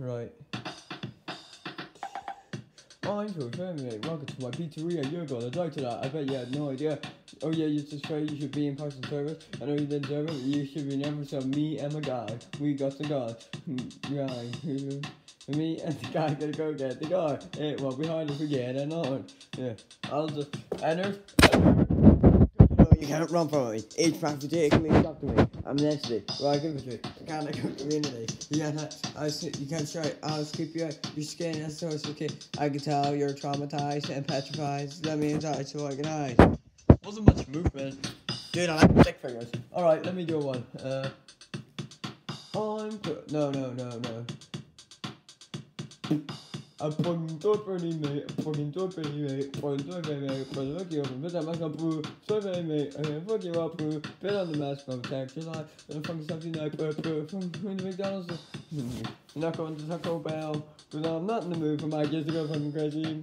Right. I'm so family. Welcome to my pizzeria. You're gonna die to that. I bet you had no idea. Oh yeah, you just say you should be in person service. I know you didn't deserve it. You should be never. So me and my guy, we got the guy. Me and the guy gotta go get the guy. It won't be hard if we get it on. Yeah, I'll just enter. You can't run from me. Each practice take me, talk to me. I'm an entity. Right, give it to you. I can't make a community. You can't try. I'll keep your skin as so okay. I can tell you're traumatized and petrified. Let me inside so I can hide. Wasn't much movement. Dude, I like stick figures. Alright, let me do one. No. A fucking dopey mate, fuck you up, but I'm not boo, so very mate, fuck you up, boo, bit on the mask, no attack, your life, and fucking something like, from the McDonald's, not going to Taco Bell, but I'm not in the mood for my kids to go fucking crazy.